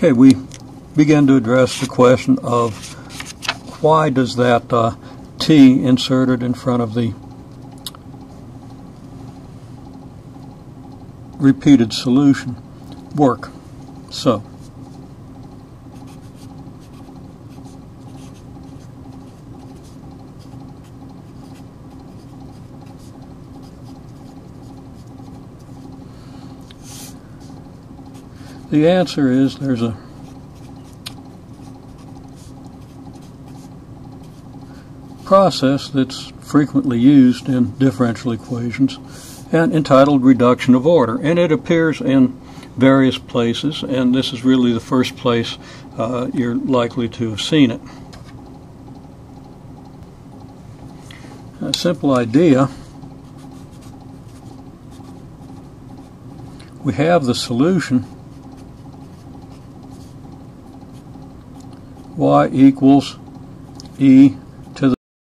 Okay, we begin to address the question of why does that t inserted in front of the repeated solution work. So, the answer is there's a process that's frequently used in differential equations and entitled reduction of order, and it appears in various places, and this is really the first place you're likely to have seen it. A simple idea: we have the solution y equals e